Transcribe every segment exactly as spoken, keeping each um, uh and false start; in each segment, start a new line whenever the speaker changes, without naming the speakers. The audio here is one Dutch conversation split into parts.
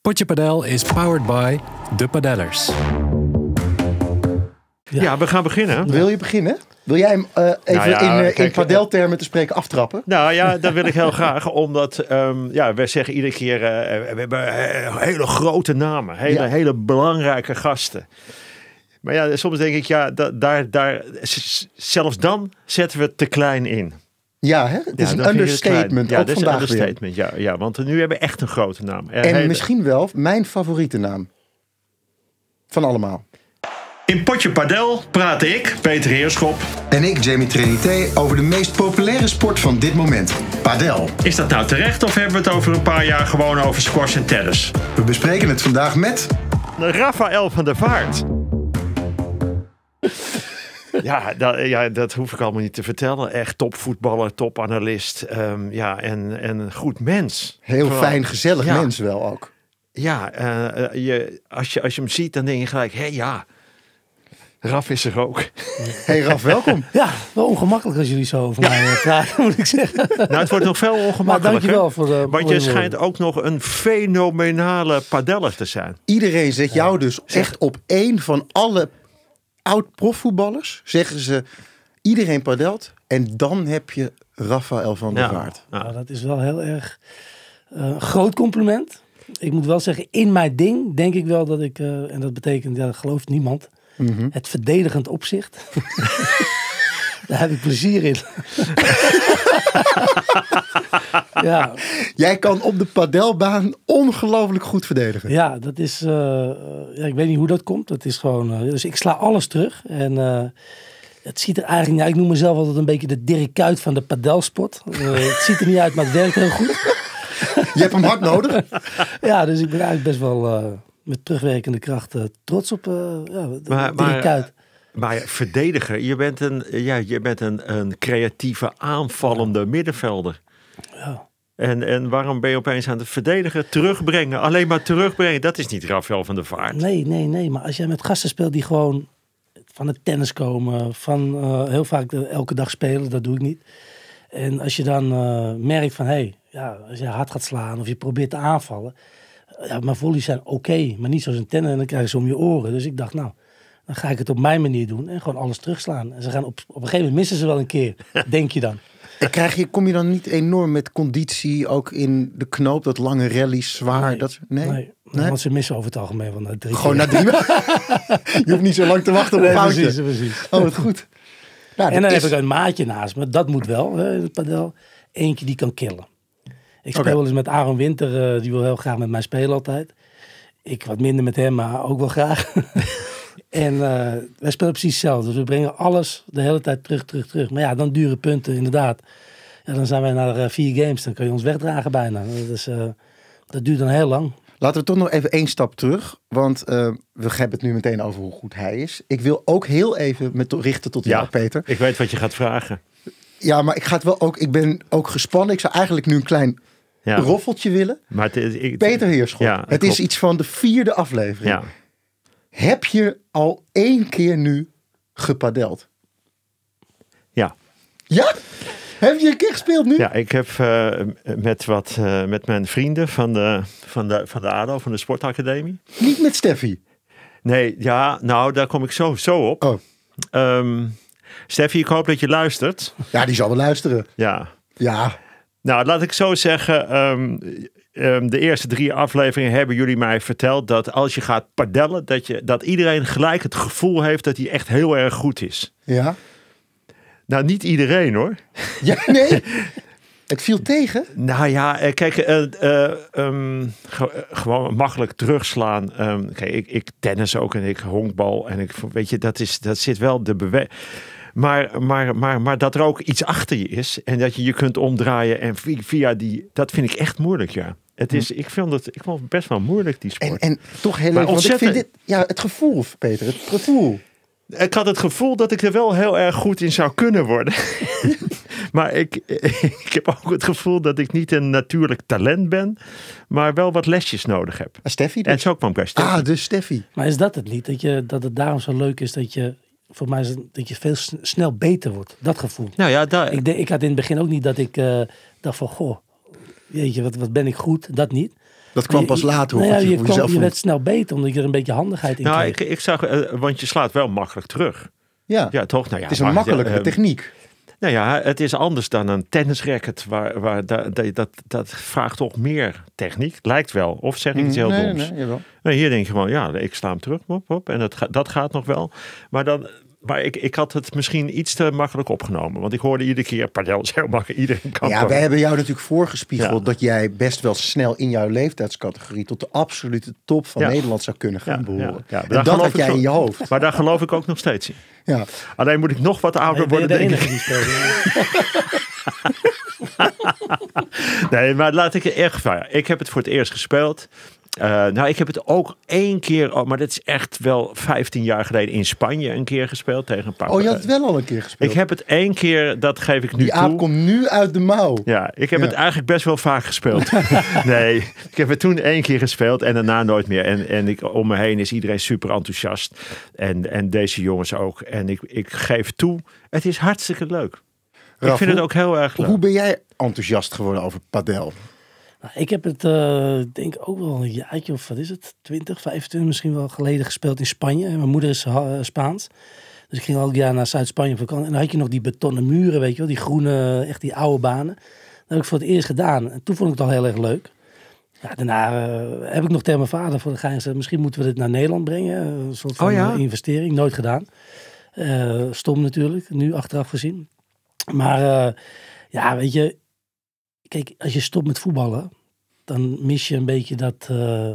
Potje Padel is powered by de Padellers.
Ja. ja, we gaan beginnen.
Wil je beginnen? Wil jij hem uh, even nou ja, in, uh, kijk, in padeltermen te spreken aftrappen?
Nou ja, dat wil ik heel graag. Omdat, um, ja, wij zeggen iedere keer, uh, we hebben hele grote namen. Hele, ja. hele belangrijke gasten. Maar ja, soms denk ik, ja, da, daar, daar, zelfs dan zetten we het te klein in.
Ja, hè? Het is ja, een understatement.
Ja,
ook
dat is
vandaag
een understatement. Ja, ja, want nu hebben we echt een grote naam.
Er en hele... misschien wel mijn favoriete naam. Van allemaal.
In Potje Padel praat ik, Peter Heerschop.
En ik, Jamie Trinité, over de meest populaire sport van dit moment. Padel.
Is dat nou terecht of hebben we het over een paar jaar gewoon over squash en tennis?
We bespreken het vandaag met...
Rafael van der Vaart. Ja dat, ja, dat hoef ik allemaal niet te vertellen. Echt topvoetballer, topanalist. Um, ja, en, en een goed mens.
Heel
Vooral,
fijn, gezellig
ja,
mens wel ook.
Ja, uh, je, als, je, als je hem ziet, dan denk je gelijk... Hé, hey, ja, Raf is er ook.
Hey Raf, welkom.
Ja, wel ongemakkelijk als jullie zo over mij praten, moet ik zeggen.
Nou, het wordt nog veel ongemakkelijker.
Dankjewel voor de...
Want je schijnt ook nog een fenomenale padeller te zijn.
Iedereen zet jou dus echt op één van alle... oud-profvoetballers, zeggen ze, iedereen padelt. En dan heb je Rafael van der
ja.
Vaart.
Ja. Nou, dat is wel heel erg uh, een groot compliment. Ik moet wel zeggen, in mijn ding denk ik wel dat ik, uh, en dat betekent, ja, dat gelooft niemand, mm-hmm. het verdedigend opzicht. Daar heb ik plezier in. Ja.
Jij kan op de padelbaan ongelooflijk goed verdedigen.
Ja, dat is. Uh, ja, ik weet niet hoe dat komt. Dat is gewoon. Uh, dus ik sla alles terug. En uh, het ziet er eigenlijk. Nou, ik noem mezelf altijd een beetje de Dirk Kuyt van de padelsport. Uh, het ziet er niet uit, maar het werkt heel goed.
Je hebt hem hard nodig.
Ja, dus ik ben eigenlijk best wel uh, met terugwerkende kracht uh, trots op uh, ja, de
maar,
Dirk Kuyt.
Maar verdediger, je bent een, ja, je bent een, een creatieve, aanvallende middenvelder.
Ja.
En, en waarom ben je opeens aan het verdedigen? Terugbrengen, alleen maar terugbrengen. Dat is niet Rafael van der Vaart.
Nee, nee, nee. Maar als jij met gasten speelt die gewoon van het tennis komen, van uh, heel vaak de, elke dag spelen, dat doe ik niet. En als je dan uh, merkt van, hé, hey, ja, als je hard gaat slaan of je probeert te aanvallen. Ja, mijn volleys zijn oké, okay, maar niet zoals een tennis en dan krijg je ze om je oren. Dus ik dacht, nou, dan ga ik het op mijn manier doen en gewoon alles terugslaan. En ze gaan op, op een gegeven moment missen ze wel een keer, denk je dan.
En krijg je, kom je dan niet enorm met conditie ook in de knoop, dat lange rallies zwaar?
Nee,
dat, nee?
nee, nee, want ze missen over het algemeen van na drie
Gewoon
keer.
na drie Je hoeft niet zo lang te wachten op een
nee,
foutje.
Precies, precies.
Oh, wat goed. Nou,
en dan
is...
heb ik een maatje naast me. Dat moet wel, hè, in het padel. Eentje die kan killen. Ik speel okay. wel eens met Aaron Winter. Uh, die wil heel graag met mij spelen altijd. Ik wat minder met hem, maar ook wel graag. En uh, wij spelen precies hetzelfde. Dus we brengen alles de hele tijd terug, terug, terug. Maar ja, dan dure punten inderdaad. Ja, dan zijn wij naar uh, vier games. Dan kun je ons wegdragen bijna. Dat, is, uh, dat duurt dan heel lang.
Laten we toch nog even één stap terug. Want uh, we hebben het nu meteen over hoe goed hij is. Ik wil ook heel even me to- richten tot jou,
ja,
Peter.
Ik weet wat je gaat vragen.
Ja, maar ik, ga het wel ook, ik ben ook gespannen. Ik zou eigenlijk nu een klein ja. roffeltje willen.
Maar het, ik,
Peter Heerschop. Ja, het klopt. Is iets van de vierde aflevering.
Ja.
Heb je al één keer nu gepadeld?
Ja.
Ja? Heb je een keer gespeeld nu?
Ja, ik heb uh, met, wat, uh, met mijn vrienden van de, van, de, van de A D O, van de Sportacademie.
Niet met Steffi?
Nee, ja, nou, daar kom ik zo, zo op.
Oh.
Um, Steffi, ik hoop dat je luistert.
Ja, die zal wel luisteren.
Ja.
Ja.
Nou, laat ik zo zeggen. Um, um, de eerste drie afleveringen hebben jullie mij verteld dat als je gaat padellen, dat, je, dat iedereen gelijk het gevoel heeft dat hij echt heel erg goed is.
Ja.
Nou, niet iedereen hoor.
Ja, nee. Het viel tegen?
Nou ja, kijk, uh, uh, um, ge- gewoon makkelijk terugslaan. Um, kijk, ik, ik tennis ook en ik honkbal en ik, weet je, dat is, dat zit wel de beweging. Maar, maar, maar, maar dat er ook iets achter je is en dat je je kunt omdraaien en via, via die, dat vind ik echt moeilijk, ja. Het is, ik vind het, ik vond het best wel moeilijk, die sport.
En, en toch heel even, want ik vind dit, ja, het gevoel, Peter, het gevoel.
Ik had het gevoel dat ik er wel heel erg goed in zou kunnen worden. Maar ik, ik heb ook het gevoel dat ik niet een natuurlijk talent ben, maar wel wat lesjes nodig heb.
Ah, Steffi? Dus?
En zo kwam ik bij Steffi.
Ah, dus Steffi.
Maar is dat het niet? Dat, je, dat het daarom zo leuk is dat je, voor mij is het, dat je veel snel beter wordt. Dat gevoel.
Nou ja, daar...
ik, de, ik had in het begin ook niet dat ik uh, dacht van, goh, jeetje, wat, wat ben ik goed. Dat niet.
Dat kwam pas later. Hoe
Nou ja,
je,
je,
hoe
kwam,
zelf
je werd
voelt.
snel beter, omdat je er een beetje handigheid in
Nou,
kreeg.
ik, ik zag, uh, want je slaat wel makkelijk terug.
Ja.
Ja, toch? Nou ja,
Het is een
maar,
makkelijke
uh,
techniek.
Nou ja, het is anders dan een tennisracket. Waar, waar dat, dat, dat vraagt toch meer techniek. Lijkt wel. Of zeg ik iets heel
nee,
doms?
nee, jawel.
Nou, hier denk je gewoon, ja, ik sla hem terug. Hop, hop, en dat, ga, dat gaat nog wel. Maar dan... Maar ik, ik had het misschien iets te makkelijk opgenomen. Want ik hoorde iedere keer, padel is heel makkelijk, iedereen kan
Ja,
komen.
wij hebben jou natuurlijk voorgespiegeld
Ja.
dat jij best wel snel in jouw leeftijdscategorie tot de absolute top van
Ja.
Nederland zou kunnen gaan
Ja,
behoren.
ja, ja.
En
Daar
dat
geloof
had
ik
jij
zo-
in je hoofd.
Maar daar geloof ik ook nog steeds in.
Ja.
Alleen moet ik nog wat ouder
Ben je de
worden, denk
enige
ik.
die speelde?
Nee, maar laat ik echt... Ik heb het voor het eerst gespeeld. Uh, nou, ik heb het ook één keer... Oh, maar dat is echt wel vijftien jaar geleden in Spanje een keer gespeeld tegen een paar...
Oh, je had het wel al een keer gespeeld.
Ik heb het één keer, dat geef ik nu
Die aap
toe.
komt nu uit de mouw.
Ja, ik heb
Ja.
het eigenlijk best wel vaak gespeeld. Nee, ik heb het toen één keer gespeeld en daarna nooit meer. En, en ik, om me heen is iedereen super enthousiast. En, en deze jongens ook. En ik, ik geef toe, het is hartstikke leuk.
Raf,
ik vind het
hoe-
ook heel erg leuk.
Hoe ben jij enthousiast geworden over padel?
Nou, ik heb het, uh, denk ik, ook wel een jaartje of wat is het, twintig, vijfentwintig misschien wel geleden gespeeld in Spanje. Mijn moeder is uh, Spaans. Dus ik ging elk jaar naar Zuid-Spanje op vakantie. En dan had je nog die betonnen muren, weet je wel, die groene, echt die oude banen. Dat heb ik voor het eerst gedaan. En toen vond ik het al heel erg leuk. Ja, daarna uh, heb ik nog tegen mijn vader voor de gein gezegd, misschien moeten we dit naar Nederland brengen. Een soort van
Oh ja?
uh, investering, nooit gedaan. Uh, stom natuurlijk, nu achteraf gezien. Maar uh, ja, weet je, kijk, als je stopt met voetballen, dan mis je een beetje dat uh,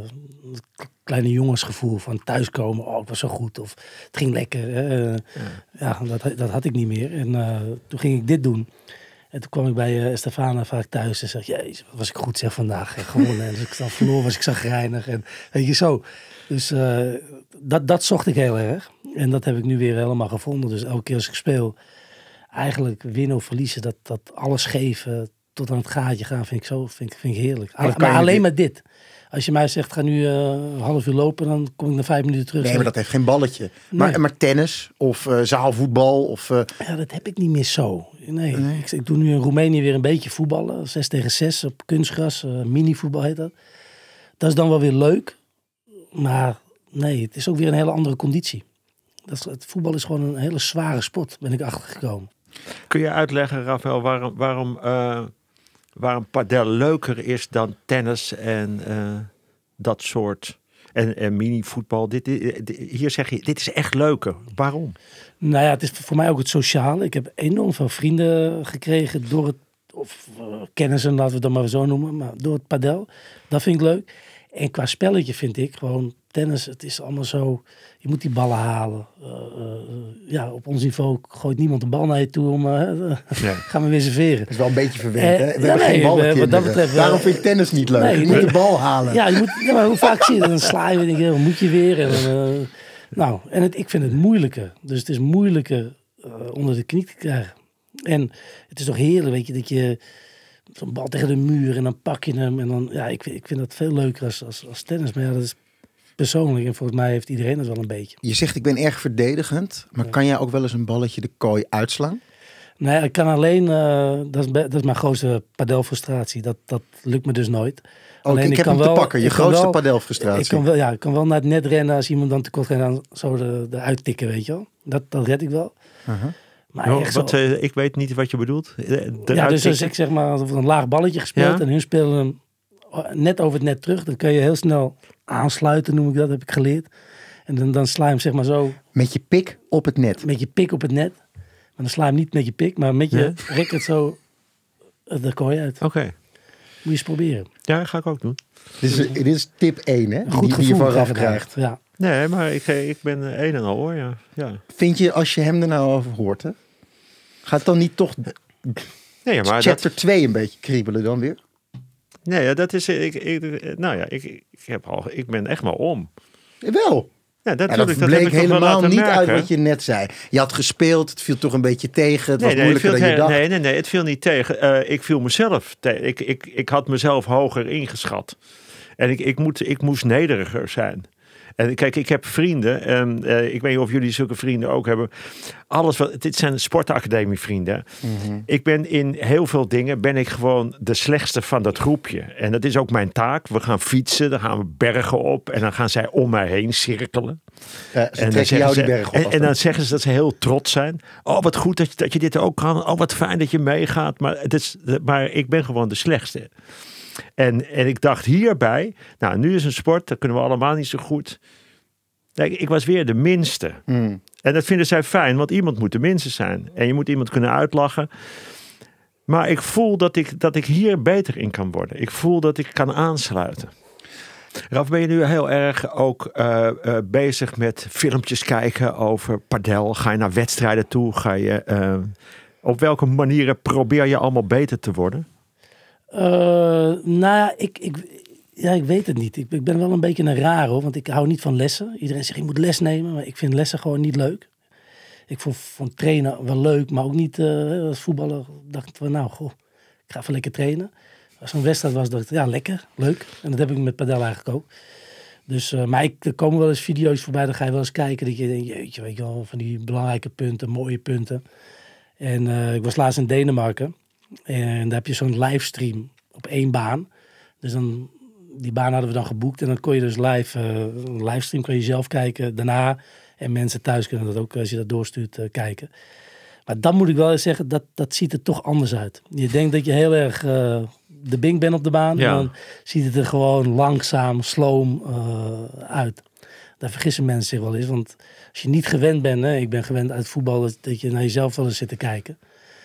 kleine jongensgevoel van thuiskomen. Oh, ik was zo goed. Of het ging lekker. Hè. Ja, ja dat, dat had ik niet meer. En uh, toen ging ik dit doen. En toen kwam ik bij uh, Stefana vaak thuis en zeg, jezus, wat was ik goed zeg vandaag. En gewonnen. En als ik dan verloor, was ik zagrijnig. En weet je zo. Dus uh, dat, dat zocht ik heel erg. En dat heb ik nu weer helemaal gevonden. Dus elke keer als ik speel, eigenlijk winnen of verliezen, dat, dat alles geven tot aan het gaatje gaan, vind ik zo, vind ik, vind ik heerlijk.
Maar dat
Maar,
kan je
alleen
niet-
maar dit. Als je mij zegt, ga nu uh, een half uur lopen, dan kom ik na vijf minuten terug.
Nee, maar dat heeft geen balletje. Maar,
Nee.
maar tennis of uh, zaalvoetbal of... Uh,
Ja, dat heb ik niet meer zo. Nee, Ik, ik doe nu in Roemenië weer een beetje voetballen. Zes tegen zes op kunstgras. Uh, mini-voetbal heet dat. Dat is dan wel weer leuk. Maar nee, het is ook weer een hele andere conditie. Dat is, het voetbal is gewoon een hele zware sport, ben ik achtergekomen.
Kun je uitleggen, Rafael, waarom, waarom, uh, waarom padel leuker is dan tennis en uh, dat soort... En, en mini-voetbal. Dit, dit, dit- hier zeg je, dit is echt leuker. Waarom?
Nou ja, het is voor mij ook het sociale. Ik heb enorm veel vrienden gekregen door het, of uh, kennissen, laten we het dan maar zo noemen, maar door het padel. Dat vind ik leuk. En qua spelletje vind ik gewoon tennis, het is allemaal zo, je moet die ballen halen. Uh, uh, ja, op ons niveau gooit niemand een bal naar je toe om, uh,
Ja.
gaan we weer serveren.
dat is wel een beetje verwend,
Eh,
hè? We
ja,
hebben
nee,
geen
we-
ballenkinderen.
wat dat betreft, uh,
Daarom vind ik tennis niet leuk.
nee,
je moet
nee.
de bal halen.
Ja, je moet, ja, maar hoe vaak zie je dat? Dan sla je weer, denk je, wat moet je weer? En dan, uh, nou, en het, ik vind het moeilijker. Dus het is moeilijker uh, onder de knie te krijgen. En het is toch heerlijk, weet je, dat je zo'n bal tegen de muur en dan pak je hem. En dan, ja, ik, vind- ik vind dat veel leuker als, als, als tennis. Maar ja, dat is persoonlijk. En volgens mij heeft iedereen dat wel een beetje.
Je zegt ik ben erg verdedigend, maar kan jij ook wel eens een balletje de kooi uitslaan?
Nee, ik kan alleen, uh, dat, is, be- dat is mijn grootste padelfrustratie. Dat, dat lukt me dus nooit.
Oh,
Alleen,
ik heb
kan
hem te
wel-
pakken. Je
ik kan
grootste
wel-
padelfrustratie.
Ik kan wel, ja, ik kan wel naar het net rennen als iemand dan tekort gaat, dan zo de, de uittikken, weet je wel. Dat, dat red ik wel.
Uh-huh.
Maar
Oh,
echt
wat,
zo,
uh, ik weet niet wat je bedoelt. De, de
ja, dus
uittikken?
als ik zeg maar alsof er een laag balletje gespeeld
Ja?
en hun spelen hem net over het net terug, dan kun je heel snel aansluiten, noem ik dat, heb ik geleerd. En dan, dan sla je hem zeg maar zo
Met je pik op het net.
met je pik op het net. Maar dan sla je hem niet met je pik, maar met je
Ja?
record zo uh, de kooi uit.
Oké.
Moet je eens proberen.
Ja, dat ga ik ook doen.
Dit is, dit is tip één, hè?
Een goed
die, die je
gevoel
vooraf
krijg je daar.
krijgt.
Ja.
Nee, maar ik, ik ben uh, een en al hoor. Ja. Ja.
Vind je, als je hem er nou over hoort, hè? Gaat dan niet toch
Nee, maar dat,
chapter twee een beetje kriebelen dan weer?
nee, ja, dat is. Ik, ik, nou ja, ik, ik, heb al, ik ben echt maar om.
Wel.
Ja, dat,
En dat
ik, dat
bleek
heb ik toch wel
helemaal
laten
niet
merken.
uit wat je net zei. Je had gespeeld, het viel toch een beetje tegen. Het
Nee,
was
nee, het
moeilijker
viel
dan je
te-
dacht.
nee, nee, nee, het viel niet tegen. Uh, ik viel mezelf tegen. Ik, ik, ik had mezelf hoger ingeschat. En ik, ik, moet, ik moest nederiger zijn. En kijk, ik heb vrienden. En, uh, ik weet niet of jullie zulke vrienden ook hebben. Alles wat, dit zijn sportacademie vrienden. Mm-hmm. Ik ben in heel veel dingen ben ik gewoon de slechtste van dat groepje. En dat is ook mijn taak. We gaan fietsen, dan gaan we bergen op. En dan gaan zij om mij heen cirkelen.
Ja, en, dan jou die berg op,
en, en dan zeggen ze dat ze heel trots zijn. Oh, wat goed dat je, dat je dit ook kan. Oh, wat fijn dat je meegaat. Maar, het is, maar ik ben gewoon de slechtste. En, en ik dacht hierbij, nou nu is een sport, dat kunnen we allemaal niet zo goed. Nee, ik was weer de minste. Mm. En dat vinden zij fijn, want iemand moet de minste zijn. En je moet iemand kunnen uitlachen. Maar ik voel dat ik, dat ik hier beter in kan worden. Ik voel dat ik kan aansluiten. Raf, ben je nu heel erg ook uh, uh, bezig met filmpjes kijken over padel? Ga je naar wedstrijden toe? Ga je, uh, op welke manieren probeer je allemaal beter te worden?
Uh, nou ja, ik, ik, ja, ik weet het niet. Ik, ik ben wel een beetje een raar hoor, want ik hou niet van lessen. Iedereen zegt, je moet les nemen, maar ik vind lessen gewoon niet leuk. Ik vond, vond trainen wel leuk, maar ook niet uh, als voetballer. Dacht ik van, nou, goh, ik ga even lekker trainen. Als er een wedstrijd was, dacht ik, ja, lekker, leuk. En dat heb ik met padel eigenlijk ook. Dus, uh, maar ik, er komen wel eens video's voorbij, dan ga je wel eens kijken. Dat je denkt, jeetje, weet je wel, van die belangrijke punten, mooie punten. En uh, ik was laatst in Denemarken. En daar heb je zo'n livestream op één baan. Dus dan, die baan hadden we dan geboekt. En dan kon je dus live, uh, een livestream kon je zelf kijken daarna. En mensen thuis kunnen dat ook, als je dat doorstuurt, uh, kijken. Maar dan moet ik wel eens zeggen, dat, dat ziet er toch anders uit. Je denkt dat je heel erg uh, de bink bent op de baan. Ja. En dan ziet het er gewoon langzaam, sloom uh, uit. Daar vergissen mensen zich wel eens. Want als je niet gewend bent, hè, ik ben gewend uit voetbal, dat, dat je naar jezelf wel eens zit te kijken.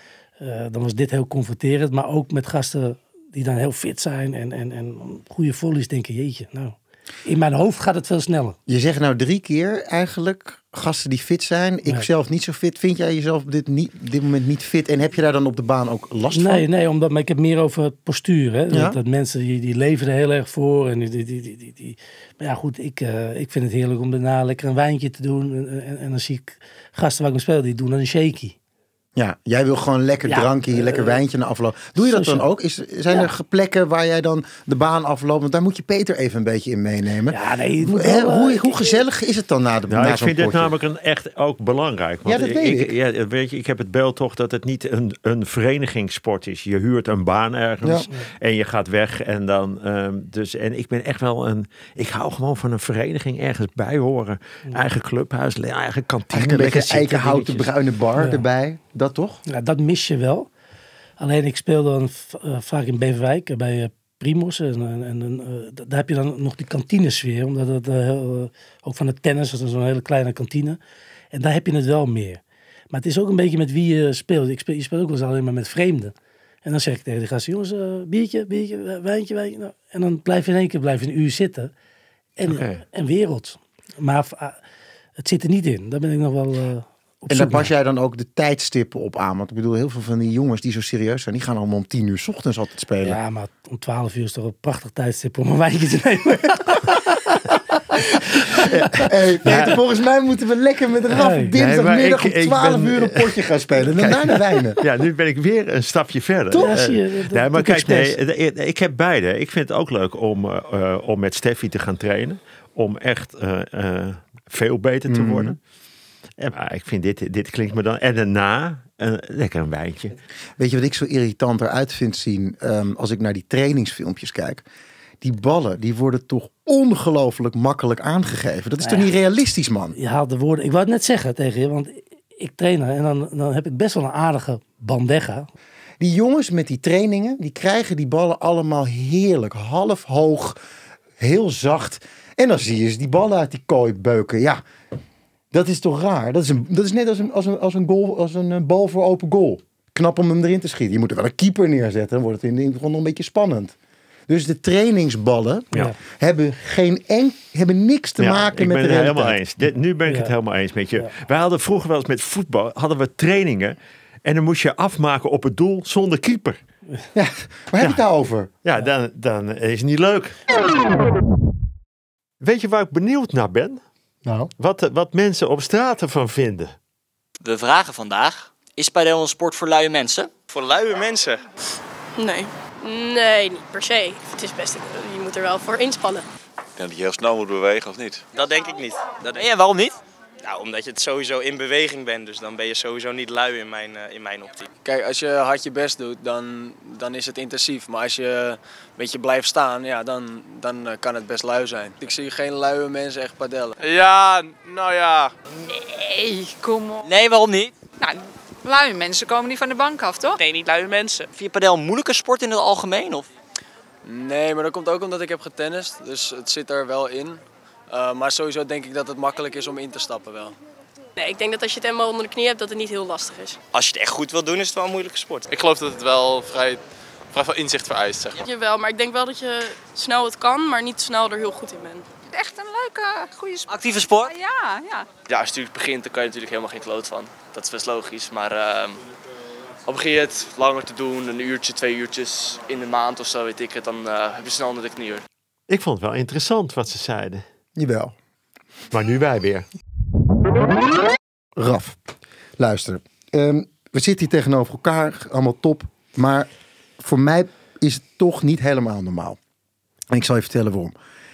Uh, dan was dit heel confronterend. Maar ook met gasten die dan heel fit zijn en, en, en goede volleys denken, jeetje, nou, in mijn hoofd gaat het veel sneller.
Je zegt nou drie keer eigenlijk, gasten die fit zijn. Ik nee. zelf niet zo fit. Vind jij jezelf op dit, niet, dit moment niet fit? En heb je daar dan op de baan ook last
nee,
van?
Nee, nee, omdat maar ik heb meer over het postuur. Hè? Ja? Dat, dat mensen die, die leven er heel erg voor. En die, die, die, die, die. Maar ja, goed, ik, uh, ik vind het heerlijk om daarna lekker een wijntje te doen. En, en, en dan zie ik gasten waar ik me speel, die doen dan een shaky.
Ja, jij wil gewoon lekker ja, drankje, uh, lekker wijntje na afloop. Doe je dat dan ook? Is, zijn ja. er plekken waar jij dan de baan afloopt? Want daar moet je Peter even een beetje in meenemen. Ja, nee, hoe, wel, hoe, hoe gezellig is het dan na de
nou,
na
ik
zo'n
vind dit
potje?
namelijk een echt ook belangrijk. Want
ja, dat weet ik.
ik. Ja, weet je, ik heb het beeld toch dat het niet een, een verenigingssport is. Je huurt een baan ergens ja. en je gaat weg. En, dan, um, dus, en ik ben echt wel een... Ik hou gewoon van een vereniging ergens bij horen. Ja. Eigen clubhuis, eigen kantine.
Eigenlijk een beetje eikenhouten bruine bar ja. erbij. Dat toch?
Ja, dat mis je wel. Alleen ik speel dan uh, vaak in Beverwijk uh, bij uh, Primos. En, en, en uh, daar heb je dan nog die kantinesfeer. Omdat het uh, heel, uh, ook van het tennis, dat is zo'n hele kleine kantine. En daar heb je het wel meer. Maar het is ook een beetje met wie je speelt. Ik speel, je speelt ook wel eens alleen maar met vreemden. En dan zeg ik tegen de gasten, jongens, uh, biertje, biertje, wijntje, wijntje. Nou, en dan blijf je in één keer blijf je een uur zitten. En, okay. en wereld. Maar uh, het zit er niet in. Daar ben ik nog wel... Uh,
En daar pas jij dan ook de tijdstippen op aan? Want ik bedoel, heel veel van die jongens die zo serieus zijn, die gaan allemaal om tien uur 's ochtends altijd spelen.
Ja, maar om twaalf uur is toch een prachtig tijdstip om een wijntje te nemen.
Hey, Peter, ja. Volgens mij moeten we lekker met Raf hey, dinsdagmiddag nee, om twaalf uur een potje gaan spelen. En daarna wijnen.
Ja, nu ben ik weer een stapje verder.
Toch? Uh, je, dat,
nee, maar kijk, nee, ik heb beide. Ik vind het ook leuk om, uh, om met Steffi te gaan trainen. Om echt uh, uh, veel beter te worden. Mm. Ja, maar ik vind dit, dit klinkt me dan... En daarna een, lekker een wijntje.
Weet je wat ik zo irritant eruit vind zien... Um, als ik naar die trainingsfilmpjes kijk? Die ballen, die worden toch ongelooflijk makkelijk aangegeven. Dat is nou toch ja, niet realistisch, man?
Je haalt de woorden... Ik wou het net zeggen tegen je, want ik train en dan, dan heb ik best wel een aardige bandega.
Die jongens met die trainingen, die krijgen die ballen allemaal heerlijk. Half hoog, heel zacht. En dan zie je ze die ballen uit die kooi beuken. Ja... Dat is toch raar? Dat is, een, dat is net als een, als, een, als, een goal, als een bal voor open goal. Knap om hem erin te schieten. Je moet er wel een keeper neerzetten. Dan wordt het in de grond nog een beetje spannend. Dus de trainingsballen ja. hebben, geen en, hebben niks te ja, maken met de realiteit.
Ik ben het helemaal eens. Dit, nu ben ik ja. het helemaal eens met je. Ja. Wij hadden vroeger wel eens met voetbal hadden we trainingen. En dan moest je afmaken op het doel zonder keeper.
Ja, waar heb je het nou over?
Ja, dan, dan is het niet leuk. Weet je waar ik benieuwd naar ben? Nou. Wat, wat mensen op straat ervan vinden.
We vragen vandaag, is padel een sport voor luie mensen?
Voor luie mensen?
Nee. Nee, niet per se. Het is best, je moet er wel voor inspannen.
denk dat je heel snel moet bewegen, of niet?
Dat denk ik niet. Dat denk
En waarom niet?
Nou, omdat je het sowieso in beweging bent, dus dan ben je sowieso niet lui in mijn, uh, in mijn optiek.
Kijk, als je hard je best doet, dan, dan is het intensief. Maar als je een beetje blijft staan, ja, dan, dan uh, kan het best lui zijn. Ik zie geen luie mensen echt padellen.
Ja, nou ja.
Nee, kom op.
Nee, waarom niet?
Nou, luie mensen komen niet van de bank af, toch?
Nee, niet luie mensen.
Vind je padel een moeilijke sport in het algemeen? Of?
Nee, maar dat komt ook omdat ik heb getennist. Dus het zit er wel in. Uh, maar sowieso denk ik dat het makkelijk is om in te stappen wel.
Nee, ik denk dat als je het helemaal onder de knie hebt, dat het niet heel lastig is.
Als je het echt goed wil doen, is het wel een moeilijke sport.
Ik geloof dat het wel vrij, vrij veel inzicht vereist, zeg maar.
Jawel, maar ik denk wel dat je snel het kan, maar niet snel er heel goed in bent.
Echt een leuke, goede sport.
Actieve sport?
Ja, ja.
Ja, als je natuurlijk begint, dan kan je natuurlijk helemaal geen kloot van. Dat is best logisch, maar uh, al begin je het langer te doen, een uurtje, twee uurtjes in de maand of zo, weet ik het, dan uh, heb je snel onder de knie.
Ik vond het wel interessant wat ze zeiden.
Jawel.
Maar nu wij weer.
Raf, luister. Um, we zitten hier tegenover elkaar, allemaal top. Maar voor mij is het toch niet helemaal normaal. En ik zal je vertellen waarom.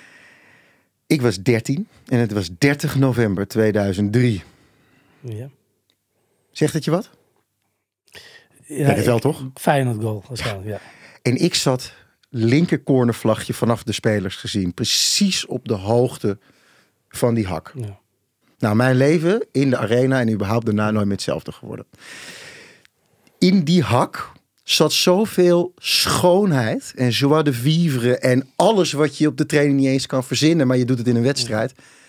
Ik was dertien en het was dertig november tweeduizend drie.
Ja.
Zegt het je wat?
Ja,
Weet het wel, toch?
Feyenoord goal, waarschijnlijk, ja.
En ik zat linker cornervlagje vanaf de spelers gezien. Precies op de hoogte van die hak.
Ja.
Nou, mijn leven in de arena en überhaupt daarna nooit meer hetzelfde geworden. In die hak zat zoveel schoonheid en joie de vivre en alles wat je op de training niet eens kan verzinnen, maar je doet het in een wedstrijd.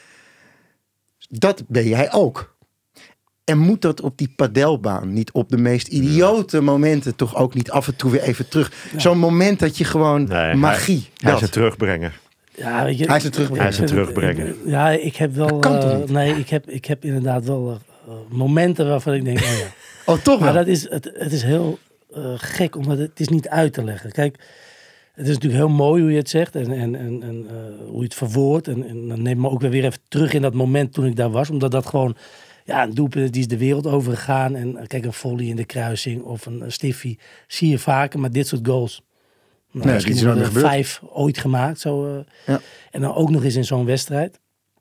Dat ben jij ook. En moet dat op die padelbaan niet op de meest idiote momenten toch ook niet af en toe weer even terug? Ja. Zo'n moment dat je gewoon
nee,
magie.
Hij, hij is een terugbrenger.
Ja, weet je,
hij is een terugbrenger.
Hij is een terugbrenger.
Ja, ik heb wel.
Dat kan toch
uh,
niet?
Nee, ik heb, ik heb inderdaad wel uh, momenten waarvan ik denk, oh ja.
Oh, toch wel?
Maar dat is, het, het is heel uh, gek, omdat het, het is niet uit te leggen. Kijk, het is natuurlijk heel mooi hoe je het zegt en, en, en, en uh, hoe je het verwoordt. En, en dan neem me ook weer even terug in dat moment toen ik daar was, omdat dat gewoon. Ja, een doelpunt die is de wereld overgegaan. En kijk, een volley in de kruising of een, een stiffie zie je vaker. Maar dit soort goals. Nou,
nee,
misschien hebben er vijf ooit gemaakt. Zo, uh, ja. En dan ook nog eens in zo'n wedstrijd.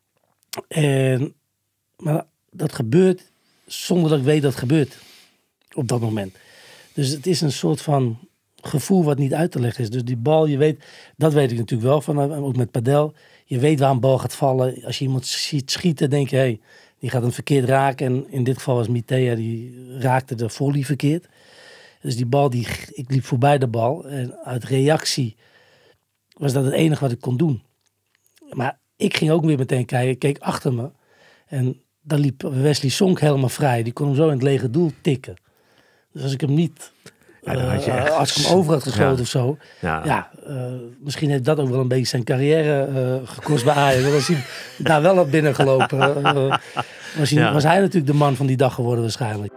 En, maar dat gebeurt zonder dat ik weet dat het gebeurt. Op dat moment. Dus het is een soort van gevoel wat niet uit te leggen is. Dus die bal, je weet, dat weet ik natuurlijk wel van. Ook met padel. Je weet waar een bal gaat vallen. Als je iemand ziet schieten, denk je, hé, hey, die gaat hem verkeerd raken. En in dit geval was Mitea, die raakte de volley verkeerd. Dus die bal, die, ik liep voorbij de bal. En uit reactie was dat het enige wat ik kon doen. Maar ik ging ook weer meteen kijken. Ik keek achter me. En dan liep Wesley Sonk helemaal vrij. Die kon hem zo in het lege doel tikken. Dus als ik hem niet... Ja, dan had je echt... uh, als ik hem over had geschoten ja. of zo. Ja, ja uh, misschien heeft dat ook wel een beetje zijn carrière uh, gekost bij Ajax. Dan was hij daar wel op binnen gelopen. Uh, was, hij, ja. was hij natuurlijk de man van die dag geworden waarschijnlijk.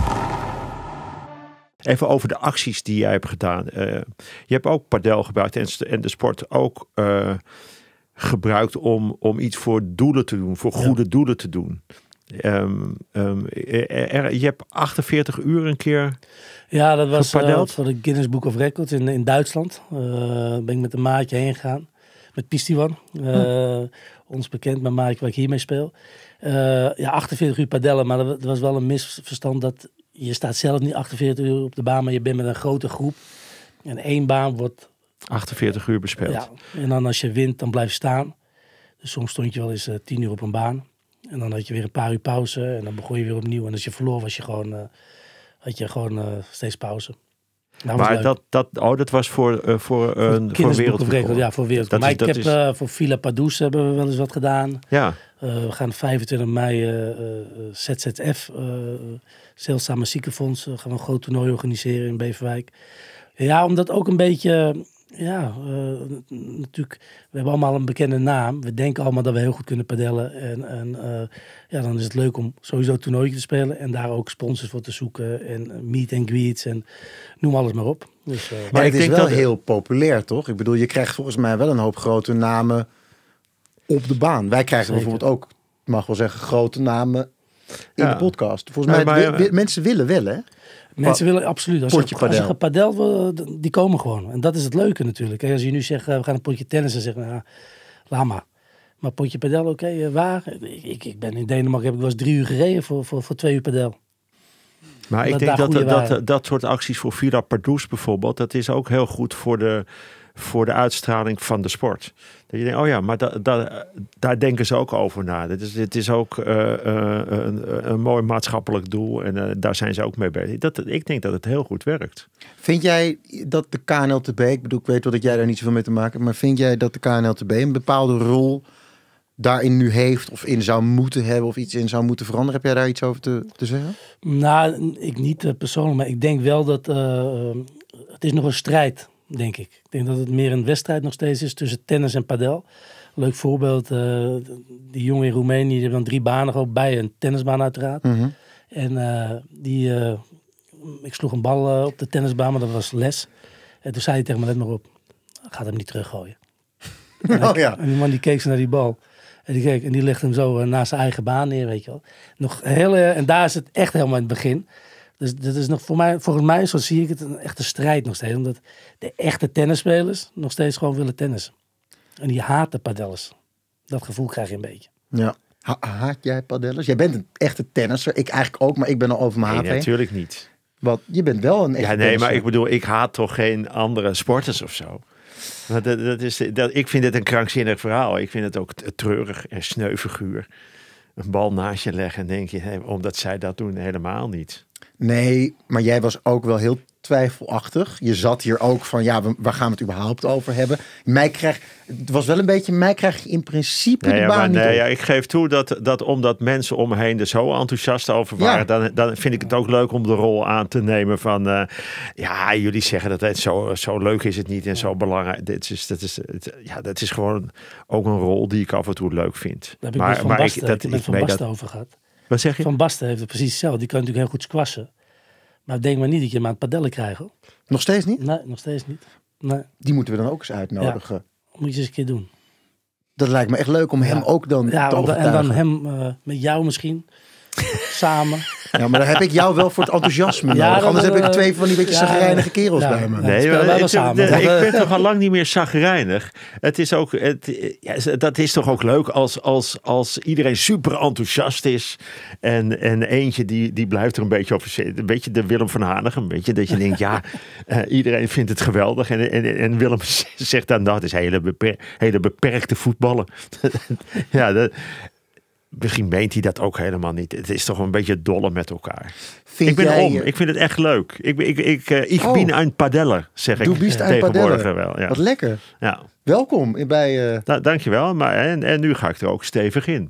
Even over de acties die jij hebt gedaan. Uh, je hebt ook padel gebruikt en, en de sport ook uh, gebruikt om, om iets voor doelen te doen. Voor goede ja. doelen te doen. Um, um, er, je hebt achtenveertig uur een keer
ja, dat was uh, voor de Guinness Book of Records in, in Duitsland. Uh, ben ik met een maatje heen gegaan. Met Pistiwan. Uh, hm. Ons bekend, mijn maatje waar ik hiermee speel. Uh, ja, achtenveertig uur padellen. Maar dat was wel een misverstand dat je staat zelf niet achtenveertig uur op de baan. Maar je bent met een grote groep. En één baan wordt...
achtenveertig uur bespeeld. Ja,
en dan als je wint, dan blijf je staan. Dus soms stond je wel eens uh, tien uur op een baan. En dan had je weer een paar uur pauze. En dan begon je weer opnieuw. En als je verloor, was je gewoon, uh, had je gewoon uh, steeds pauze.
Nou, maar dat, dat, oh, dat was voor, uh, voor een voor wereldrecord.
Ja, voor wereldrecord. Maar is, ik heb is... uh, voor Villa Padus hebben we wel eens wat gedaan.
Ja.
Uh, we gaan vijfentwintig mei uh, uh, Z Z F, uh, Zeldzame Ziekenfonds, uh, gaan we een groot toernooi organiseren in Beverwijk. Ja, omdat ook een beetje... Ja, uh, natuurlijk, we hebben allemaal een bekende naam. We denken allemaal dat we heel goed kunnen padellen. En, en uh, ja, dan is het leuk om sowieso een toernooi te spelen. En daar ook sponsors voor te zoeken. En meet and greets en noem alles maar op. Dus, uh,
maar, maar het is wel dat... heel populair, toch? Ik bedoel, je krijgt volgens mij wel een hoop grote namen op de baan. Wij krijgen Zeker. bijvoorbeeld ook, ik mag wel zeggen, grote namen in ja. de podcast. Volgens mij, ja, maar, w- w- mensen willen wel, hè?
Mensen willen absoluut. Als je, als je gepadeld wil, die komen gewoon. En dat is het leuke natuurlijk. Als je nu zegt, we gaan een potje tennis en zeggen, nou, laat maar. Maar potje padel, oké, okay, uh, waar? Ik, ik, ik ben in Denemarken, heb ik wel eens drie uur gereden voor, voor, voor twee uur padel.
Maar ik
dat
denk dat dat, dat dat soort acties voor Villa Pardoes bijvoorbeeld, dat is ook heel goed voor de, voor de uitstraling van de sport. Dat je denkt, oh ja, maar da, da, daar denken ze ook over na. Dit is, dit is ook uh, uh, een, een mooi maatschappelijk doel en uh, daar zijn ze ook mee bezig. Dat, ik denk dat het heel goed werkt.
Vind jij dat de K N L T B, ik bedoel, ik weet wel dat jij daar niet zoveel mee te maken hebt, maar vind jij dat de K N L T B een bepaalde rol daarin nu heeft of in zou moeten hebben of iets in zou moeten veranderen? Heb jij daar iets over te, te zeggen?
Nou, ik niet uh, persoonlijk, maar ik denk wel dat uh, het is nog een strijd, denk ik. Ik denk dat het meer een wedstrijd nog steeds is tussen tennis en padel. Leuk voorbeeld, uh, die jongen in Roemenië, die hebben dan drie banen ook bij een tennisbaan uiteraard. Mm-hmm. En uh, die, uh, ik sloeg een bal uh, op de tennisbaan, maar dat was les. En toen zei hij tegen me, let maar op, gaat hem niet teruggooien. En,
oh, ja.
en die man die keek zo naar die bal. En die, keek, en die legde hem zo uh, naast zijn eigen baan neer, weet je wel. Nog heel, uh, en daar is het echt helemaal in het begin. Dus dat is nog voor mij, volgens mij, zo zie ik het, een echte strijd nog steeds. Omdat de echte tennisspelers nog steeds gewoon willen tennissen. En die haten padellers. Dat gevoel krijg je een beetje.
Ja. Ha- haat jij padellers? Jij bent een echte tennisser. Ik eigenlijk ook, maar ik ben al over mijn haat
Nee,
heen.
natuurlijk niet.
Want je bent wel een echte
Ja, nee,
tennisser.
maar ik bedoel, ik haat toch geen andere sporters of zo. Maar dat, dat is, dat, ik vind het een krankzinnig verhaal. Ik vind het ook treurig en sneu figuur. Een bal naast je leggen en denk je, hey, omdat zij dat doen, helemaal niet.
Nee, maar jij was ook wel heel twijfelachtig. Je zat hier ook van, ja, waar gaan we het überhaupt over hebben? Mij krijg, het was wel een beetje, mij krijg je in principe
Nee,
de
ja,
baan
maar
niet
nee,
op.
ja, ik geef toe dat, dat omdat mensen om me heen er zo enthousiast over waren,
Ja.
dan, dan vind ik het ook leuk om de rol aan te nemen van, uh, ja, jullie zeggen dat het zo, zo leuk is het niet en zo belangrijk. Dit is, dat, is, het, ja, dat is gewoon ook een rol die ik af en toe leuk vind.
Daar heb ik
maar
met Van
maar
Basten,
ik, dat,
ik heb met
ik
Van
weet
Basten
dat,
over gehad.
Wat zeg je?
Van Basten heeft het precies hetzelfde. Die kan natuurlijk heel goed squassen. Maar denk maar niet dat je hem aan het padellen krijgt. Hoor.
Nog steeds niet?
Nee, nog steeds niet. Nee.
Die moeten we dan ook eens uitnodigen.
Ja, moet je eens een keer doen.
Dat lijkt me echt leuk om hem
ja.
ook dan
ja,
te
en
overtuigen.
dan hem uh, met jou misschien. Samen.
Ja, maar dan heb ik jou wel voor het enthousiasme
ja,
nodig. Anders
dan,
heb ik twee van die beetje ja, zagrijnige kerels
ja,
bij me.
Nee,
maar,
maar,
het,
het, ik ben toch al lang niet meer zagrijnig. Het is ook, het, ja, dat is toch ook leuk als, als, als iedereen super enthousiast is. En, en eentje die, die blijft er een beetje over zitten. Een beetje de Willem van Hanegem. Een beetje dat je denkt, ja, uh, iedereen vindt het geweldig. En, en, en Willem zegt dan, nou, het is hele, beper, hele beperkte voetballen. ja, dat... Misschien meent hij dat ook helemaal niet. Het is toch een beetje dolle met elkaar. Vind ik ben jij, om. Ik vind het echt leuk. Ik, ik, ik, uh, ik oh. ben een padeller, zeg
du
ik
bist
uh,
een
tegenwoordig
padeller.
wel. Ja.
Wat lekker.
Ja.
Welkom bij... Uh...
Da- dankjewel. Maar, en, en nu ga ik er ook stevig in.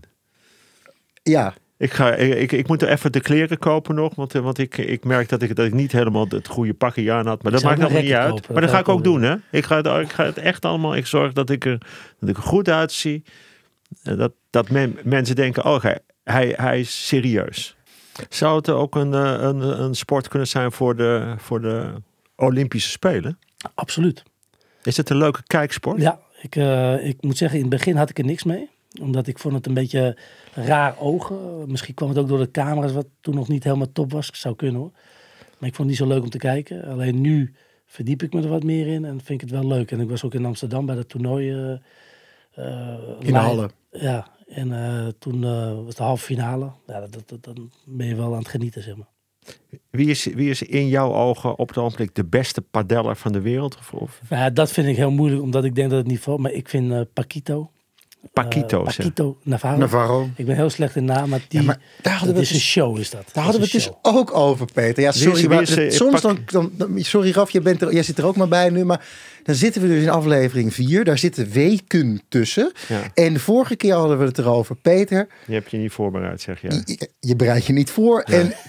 Ja.
Ik, ga, ik, ik moet er even de kleren kopen nog. Want, want ik, ik merk dat ik, dat ik niet helemaal het goede pakje aan had. Maar dat maakt nog niet uit. Kopen, maar dat ga ik ook doen. Hè? Ik, ga het, ik ga het echt allemaal... Ik zorg dat ik er, dat ik er goed uitzie. Dat, dat men, mensen denken, oh, hij, hij, hij is serieus. Zou het ook een, een, een sport kunnen zijn voor de, voor de Olympische Spelen?
Absoluut.
Is het een leuke kijksport?
Ja, ik, uh, ik moet zeggen, in het begin had ik er niks mee. Omdat ik vond het een beetje raar ogen. Misschien kwam het ook door de camera's, wat toen nog niet helemaal top was. Zou kunnen hoor. Maar ik vond het niet zo leuk om te kijken. Alleen nu verdiep ik me er wat meer in en vind ik het wel leuk. En ik was ook in Amsterdam bij dat toernooi... Uh, Uh,
in de Halle.
Ja, en uh, toen uh, was de halve finale. Ja, dat, dat, dat, dan ben je wel aan het genieten, zeg maar.
Wie is, wie is in jouw ogen op het ogenblik de beste padeller van de wereld? Of, of?
Ja, dat vind ik heel moeilijk, omdat ik denk dat het niveau... Maar ik vind uh, Paquito...
Paquito,
uh, Paquito Navarro.
Navarro.
Ik ben heel slecht in naam, maar die...
Ja, maar daar hadden
dat
we
is een show, is dat.
Daar hadden we het dus ook over, Peter. Ja, sorry,
wie is, wie
maar
is,
soms
pak...
dan, dan... Sorry, Raf, jij, bent er, jij zit er ook maar bij nu, maar... Dan zitten we dus in aflevering vier. Daar zitten weken tussen.
Ja.
En de vorige keer hadden we het erover. Peter...
Je hebt je niet voorbereid, zeg je.
Je, je bereidt je niet voor. Ja. En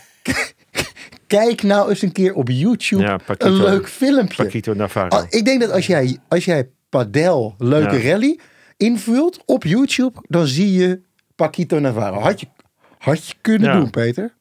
kijk nou eens een keer op YouTube ja, Paquito, een leuk filmpje.
Paquito Navarro.
Ik denk dat als jij, als jij padel leuke ja. rally invult op YouTube... dan zie je Paquito Navarro. Had je, had je kunnen ja. doen, Peter?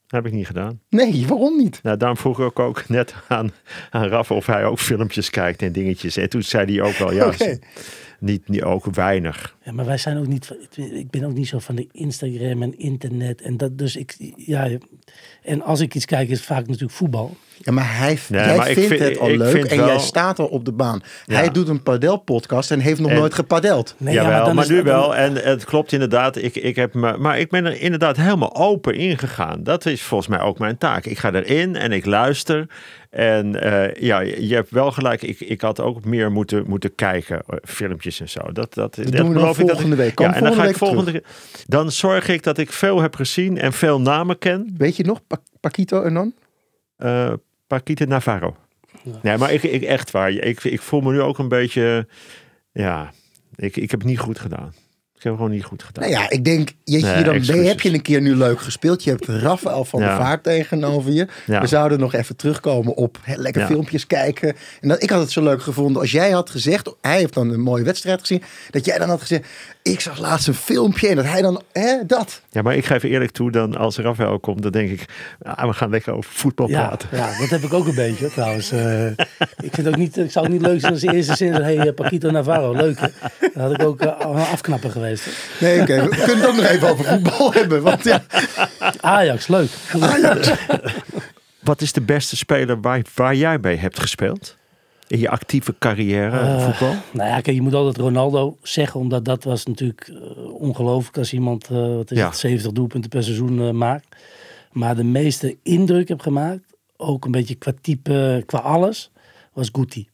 Heb ik niet gedaan.
Nee, waarom niet?
Nou, daarom vroeg ik ook net aan, aan Raf of hij ook filmpjes kijkt en dingetjes. En toen zei hij ook wel, ja,
okay.
niet, niet ook weinig.
Ja, maar wij zijn ook niet, ik ben ook niet zo van de Instagram en internet. En dat dus ik, ja, en als ik iets kijk is het vaak natuurlijk voetbal.
Ja, maar hij,
nee,
jij
maar
vindt
vind,
het al leuk en wel... jij staat al op de baan. Ja. Hij doet een padelpodcast en heeft nog en, nooit gepadeld.
Nee, jawel, ja, maar, maar nu wel. En het klopt inderdaad. Ik, ik heb me, maar ik ben er inderdaad helemaal open ingegaan. Dat is volgens mij ook mijn taak. Ik ga erin en ik luister. En uh, ja, je hebt wel gelijk. Ik, ik had ook meer moeten, moeten kijken. Uh, filmpjes en zo. Dat, dat, dat, dat
doen we dan volgende
ik,
week. Kom
ja, en dan ga ik volgende
keer.
Dan zorg ik dat ik veel heb gezien en veel namen ken.
Weet je nog? Pa- Paquito en dan?
Uh, Paquito Navarro. Ja. Nee, maar ik, ik echt waar. Ik, ik voel me nu ook een beetje... Ja, ik, ik heb het niet goed gedaan. Ik heb het gewoon niet goed gedaan.
Nou ja, ik denk, jeetje, nee, dan ben, heb je een keer nu leuk gespeeld. Je hebt Rafael van ja. der Vaart tegenover je. Ja. We zouden nog even terugkomen op hè, lekker ja. filmpjes kijken. En dat, ik had het zo leuk gevonden als jij had gezegd... Hij heeft dan een mooie wedstrijd gezien. Dat jij dan had gezegd... Ik zag laatst een filmpje en dat hij dan... Hè, dat.
Ja, maar ik geef eerlijk toe, dan als Rafael komt... dan denk ik, ah, we gaan lekker over voetbal
ja,
praten.
Ja, dat heb ik ook een beetje trouwens. Uh, ik, vind ook niet, ik zou het niet leuk zijn als de eerste zin... Hé, hey, Paquito Navarro, leuk hè? Dan had ik ook uh, een afknapper geweest. Hè?
Nee, oké. Okay. We kunnen het ook nog even over voetbal hebben. Want, ja.
Ajax, leuk.
Ajax.
Wat is de beste speler waar, waar jij bij hebt gespeeld? In je actieve carrière uh, voetbal?
Nou ja, kijk, je moet altijd Ronaldo zeggen, omdat dat was natuurlijk uh, ongelooflijk als iemand uh, wat is ja. het, zeventig doelpunten per seizoen uh, maakt. Maar de meeste indruk heb gemaakt, ook een beetje qua type, qua alles, was Guti.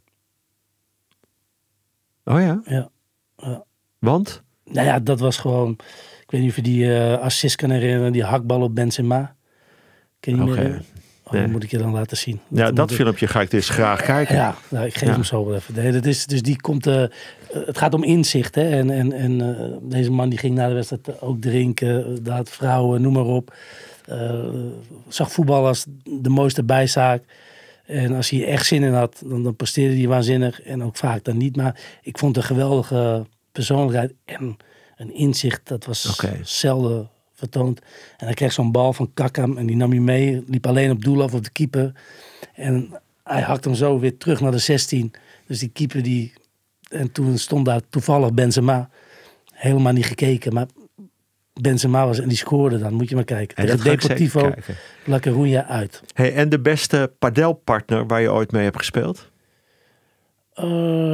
Oh ja?
Ja. ja.
Want?
Nou ja, dat was gewoon, ik weet niet of je die uh, assist kan herinneren, die hakbal op Benzema. Ken je niet okay. meer? Oh, nee. Dat moet ik je dan laten zien.
Ja, dat,
dat
filmpje ga ik dus graag kijken.
Ja, nou, ik geef ja. hem zo wel even. Nee, dat is, dus die komt, uh, het gaat om inzicht. Hè? En, en, en uh, deze man die ging na de wedstrijd ook drinken. Dat vrouwen, noem maar op. Uh, zag voetbal als de mooiste bijzaak. En als hij echt zin in had, dan, dan presteerde hij waanzinnig. En ook vaak dan niet. Maar ik vond een geweldige persoonlijkheid en een inzicht. Dat was okay. zelden vertoond. En hij kreeg zo'n bal van Kakam en die nam hij mee. Liep alleen op doel af op de keeper. En hij hakte hem zo weer terug naar de zestien. Dus die keeper die... En toen stond daar toevallig Benzema. Helemaal niet gekeken. Maar Benzema was en die scoorde dan. Moet je maar kijken.
En
tegen Deportivo La Coruña uit.
Hey, en de beste padelpartner waar je ooit mee hebt gespeeld?
Uh,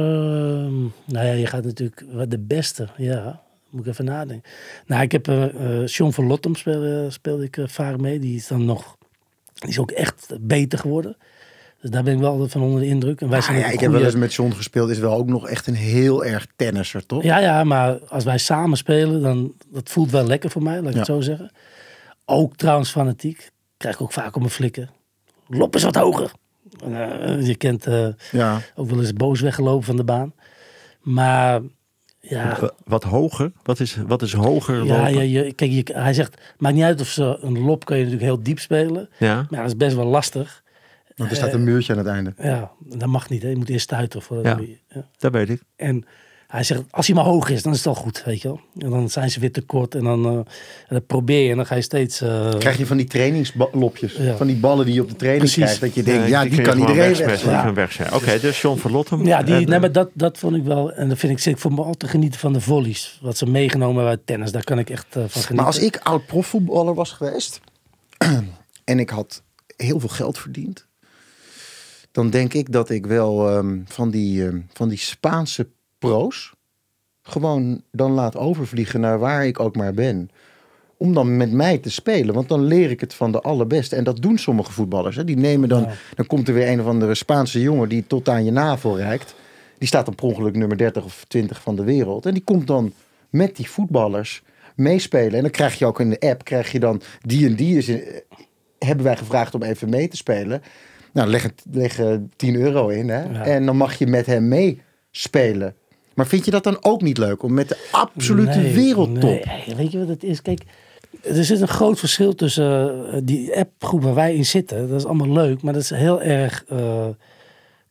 nou ja, je gaat natuurlijk... De beste, ja... Moet ik even nadenken. Nou, ik heb uh, uh, John van Lottem speelde, speelde ik uh, vaak mee. Die is dan nog... Die is ook echt beter geworden. Dus daar ben ik wel altijd van onder de indruk. En wij zijn
ah, ja, ik goede... heb wel eens met John gespeeld. Is wel ook nog echt een heel erg tennisser, toch?
Ja, ja, maar als wij samen spelen, dan... Dat voelt wel lekker voor mij, laat ik ja. het zo zeggen. Ook trouwens fanatiek. Krijg ik ook vaak op mijn flikken. Lop is wat hoger. Uh, je kent uh, ja. ook wel eens boos weggelopen van de baan. Maar... Ja.
Wat hoger? Wat is, wat is hoger
ja,
lopen?
Ja, je, kijk, je, hij zegt, maakt niet uit of ze een lop kan je natuurlijk heel diep spelen.
Ja.
Maar dat is best wel lastig.
Want er staat een muurtje aan het einde.
Ja, dat mag niet. Hè. Je moet eerst stuiten. Voor
ja,
je, ja,
dat weet ik.
En hij zegt, als hij maar hoog is, dan is het al goed, weet je wel. En dan zijn ze weer te kort en dan, uh, en dan probeer je en dan ga je steeds... Uh,
Krijg je van die trainingslopjes, ja. van die ballen die je op de training
Precies.
krijgt, dat je denkt,
ja,
ja, die, die kan iedereen weg.
Ja. weg zijn. Oké, okay, dus John van Lottem.
Ja, die, nee, maar dat, dat vond ik wel, en dat vind ik, zit ik voor me al te genieten van de volleys. Wat ze meegenomen hebben uit tennis, daar kan ik echt uh, van genieten.
Maar als ik oud profvoetballer was geweest en ik had heel veel geld verdiend, dan denk ik dat ik wel um, van, die, um, van die Spaanse pro's gewoon dan laat overvliegen naar waar ik ook maar ben. Om dan met mij te spelen. Want dan leer ik het van de allerbeste. En dat doen sommige voetballers. Hè. Die nemen dan... Ja. Dan komt er weer een of andere Spaanse jongen die tot aan je navel reikt. Die staat dan per ongeluk nummer dertig of twintig van de wereld. En die komt dan met die voetballers meespelen. En dan krijg je ook in de app, krijg je dan die en die is in, hebben wij gevraagd om even mee te spelen. Nou, leg, het, leg uh, tien euro in. Hè? Ja. En dan mag je met hem meespelen. Maar vind je dat dan ook niet leuk? Om met de absolute nee, wereldtop...
Nee, weet je wat het is? Kijk, er zit een groot verschil tussen uh, die appgroep waar wij in zitten. Dat is allemaal leuk, maar dat is heel erg uh,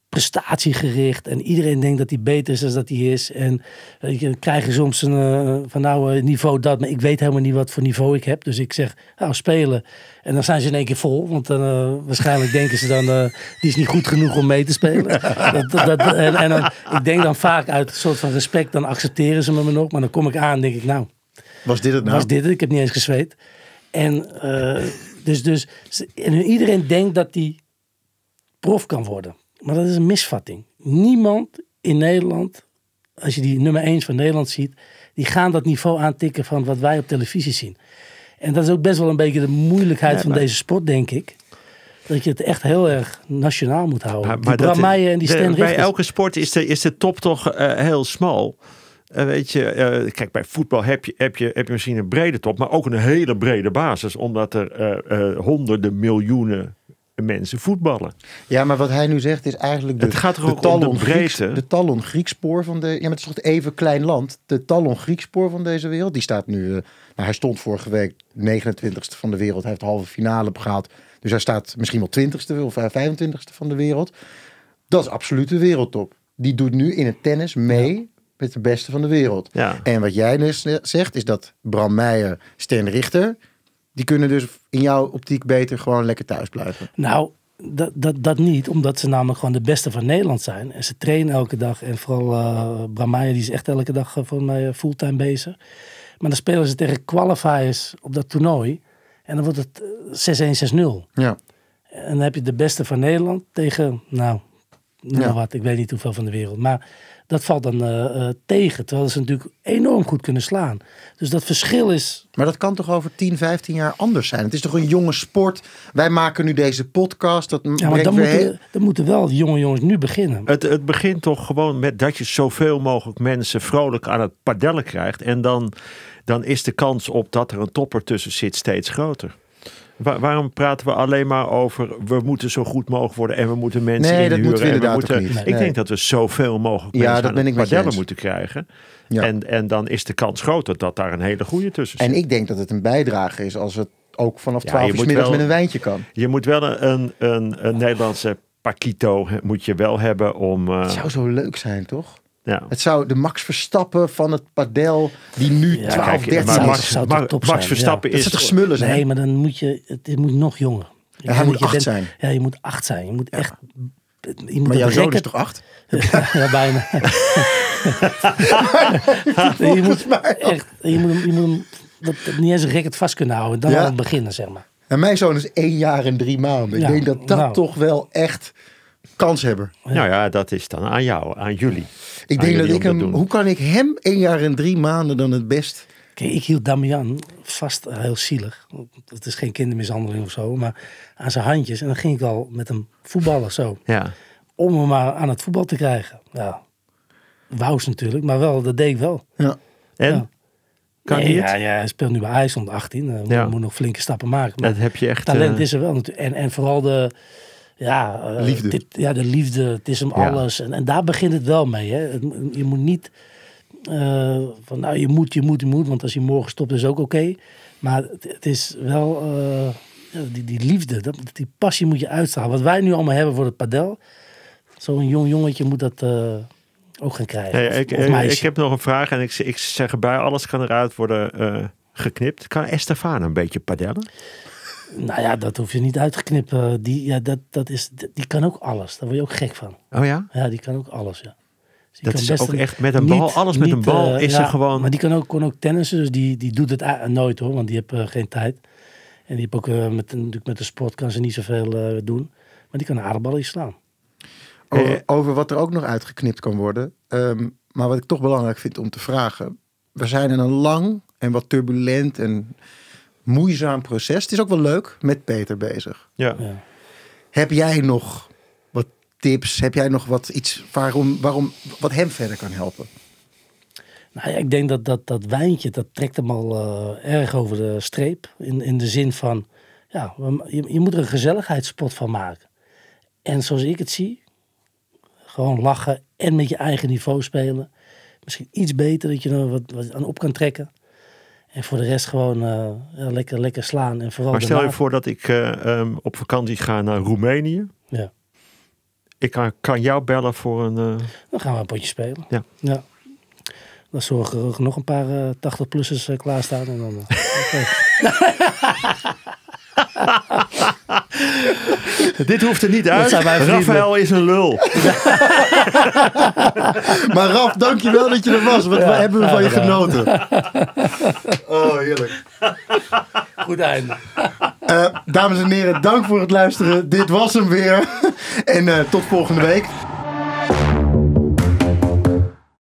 prestatiegericht. En iedereen denkt dat hij beter is dan dat hij is. En uh, je krijg soms een uh, van nou uh, niveau dat. Maar ik weet helemaal niet wat voor niveau ik heb. Dus ik zeg, nou spelen. En dan zijn ze in één keer vol. Want dan uh, waarschijnlijk denken ze dan, uh, die is niet goed genoeg om mee te spelen. dat, dat, dat, en en dan, ik denk dan vaak uit een soort van respect, dan accepteren ze me nog. Maar dan kom ik aan en denk ik, nou.
Was dit het nou?
Was dit het? Ik heb niet eens gezweet. En uh, dus, dus en iedereen denkt dat die prof kan worden. Maar dat is een misvatting. Niemand in Nederland, als je die nummer één van Nederland ziet, die gaan dat niveau aantikken van wat wij op televisie zien. En dat is ook best wel een beetje de moeilijkheid ja, van maar... deze sport, denk ik. Dat je het echt heel erg nationaal moet houden.
Maar, maar
die Bram Meijer en die Sten Richters.
Bij elke sport is de, is de top toch uh, heel smal. Uh, weet je, uh, kijk, bij voetbal heb je, heb, je, heb je misschien een brede top, maar ook een hele brede basis. Omdat er uh, uh, honderden miljoenen mensen voetballen.
Ja, maar wat hij nu zegt is eigenlijk de,
het gaat er
de
ook
Talon
om de breedte.
Grieks, de Talon Griekspoor van de... Ja, maar het is toch een even klein land. De Talon Griekspoor van deze wereld. Die staat nu... Uh, nou, hij stond vorige week negenentwintigste van de wereld. Hij heeft de halve finale gehaald. Dus hij staat misschien wel twintigste of vijfentwintigste van de wereld. Dat is absoluut de wereldtop. Die doet nu in het tennis mee ja. met de beste van de wereld.
Ja.
En wat jij dus zegt is dat Bram Meijer, Sten Richter... die kunnen dus in jouw optiek beter gewoon lekker thuis blijven.
Nou, dat, dat, dat niet. Omdat ze namelijk gewoon de beste van Nederland zijn. En ze trainen elke dag. En vooral uh, Bram Meijer, die is echt elke dag uh, voor mij fulltime bezig. Maar dan spelen ze tegen qualifiers op dat toernooi. En dan wordt het zes een, zes nul.
Ja.
En dan heb je de beste van Nederland tegen, nou, noem
Ja.
maar wat. Ik weet niet hoeveel van de wereld. Maar dat valt dan uh, uh, tegen. Terwijl ze natuurlijk enorm goed kunnen slaan. Dus dat verschil is...
Maar dat kan toch over tien, vijftien jaar anders zijn? Het is toch een jonge sport? Wij maken nu deze podcast. Dat
Ja, maar dan moeten, heel... dan moeten wel de jonge jongens nu beginnen.
Het, het begint toch gewoon met dat je zoveel mogelijk mensen vrolijk aan het padellen krijgt. En dan, dan is de kans op dat er een topper tussen zit steeds groter. Waar, waarom praten we alleen maar over we moeten zo goed mogelijk worden en we moeten mensen
nee,
inhuren?
Dat moeten we
en we
inderdaad
moeten,
ook niet.
Ik
nee.
denk dat we zoveel mogelijk
ja,
mensen
dat ben
aan
ik
het padellen
eens.
moeten krijgen.
Ja.
En, en dan is de kans groter dat daar een hele goede tussen zit.
En ik denk dat het een bijdrage is als het ook vanaf
Ja,
twaalf
je
uur
moet
middags
wel-
met een wijntje kan.
Je moet wel een, een, een Nederlandse Paquito he- moet je wel hebben om... uh,
Het zou zo leuk zijn, toch?
ja.
Het zou de Max Verstappen van het padel, die nu
Ja,
twaalf,
Kijk,
dertien
maar
zou-
Max,
zou toch
Ma-
top
Max
zijn,
Verstappen
Dat
is...
zou toch smullen zijn?
Nee, maar dan moet je... Het, het moet nog jonger. Ik
hij
denk
moet
dat je
acht
bent-
zijn.
Ja, je moet acht zijn. Je moet echt... Je moet
Maar
een
jouw zoon is
racket-
toch acht?
ja, bijna. je moet echt... Je moet, hem- je moet hem dat, dat niet eens een racket vast kunnen houden. Dan
Ja.
al beginnen, zeg maar.
En mijn zoon is één jaar en drie maanden. Ik
Ja,
denk dat dat
nou.
toch wel echt kanshebber.
Nou ja, dat is dan aan jou, aan jullie.
Ik
Aan
denk dat
jullie
ik
om
hem...
te doen.
Hoe kan ik hem één jaar en drie maanden dan het best...
Kijk, ik hield Damian vast, uh, heel zielig. Het is geen kindermishandeling of zo, maar aan zijn handjes. En dan ging ik al met hem voetballen zo.
Ja.
Om hem maar aan het voetbal te krijgen. Ja, wous natuurlijk, maar wel, dat deed ik wel.
Ja.
En?
Ja.
Kan
Nee,
hij het?
ja, ja, hij speelt nu bij IJs onder achttien. Uh,
Ja.
moet, moet nog flinke stappen maken. Maar
Dat heb je echt...
talent
uh,
is er wel natuurlijk. En, en vooral de... Ja, uh,
Liefde.
Dit, ja, de liefde. Het is hem
Ja.
alles. En, en daar begint het wel mee. Hè. Het, je moet niet... Uh, van nou, je moet, je moet, je moet. Want als je morgen stopt is ook oké. Okay. Maar het, het is wel... Uh, ja, die, die liefde, dat, die passie moet je uitstralen. Wat wij nu allemaal hebben voor het padel. Zo'n jong jongetje moet dat uh, ook gaan krijgen.
Hey,
Of-
ik,
of meisje.
ik heb nog een vraag en ik, ik zeg erbij, alles kan eruit worden uh, geknipt. Kan Estefan een beetje padellen?
Nou ja, dat hoef je niet uitgeknipt. Uh, die, ja, dat, dat is, die kan ook alles. Daar word je ook gek van.
Oh ja?
Ja, die kan ook alles, ja. Dus die
Dat
kan
is
best
ook
een-
echt met een bal,
niet-
alles met
niet,
een bal
uh,
is
ja,
er gewoon...
Maar die kan ook, kon ook tennissen, dus die, die doet het uh, nooit hoor, want die heeft uh, geen tijd. En die heeft ook uh, met, natuurlijk met de sport kan ze niet zoveel uh, doen. Maar die kan een aardappel slaan.
Over,
Eh.
over wat er ook nog uitgeknipt kan worden. Um, maar wat ik toch belangrijk vind om te vragen. We zijn in een lang en wat turbulent en moeizaam proces. Het is ook wel leuk met Peter bezig.
Ja.
Ja.
Heb jij nog wat tips? Heb jij nog wat iets waarom, waarom, wat hem verder kan helpen?
Nou ja, ik denk dat dat, dat wijntje, dat trekt hem al uh, erg over de streep. In, in de zin van, ja, je, je moet er een gezelligheidssport van maken. En zoals ik het zie, gewoon lachen en met je eigen niveau spelen. Misschien iets beter, dat je er wat, wat aan op kan trekken. En voor de rest gewoon uh, ja, lekker, lekker slaan. En vooral
Maar stel je
daarna-
voor dat ik uh, um, op vakantie ga naar Roemenië.
Ja.
ik kan, kan jou bellen voor een... Uh...
Dan gaan we een potje spelen.
Ja.
ja. Dan zorgen er nog een paar uh, tachtig-plussers uh, klaarstaan. En dan, uh, okay.
Dit hoeft er niet uit. Rafael is een lul.
Maar Raf, dankjewel dat je er was. Wat ja, hebben we van je genoten. Oh, heerlijk.
Goed einde.
Uh, dames en heren, dank voor het luisteren. Dit was hem weer. En uh, tot volgende week.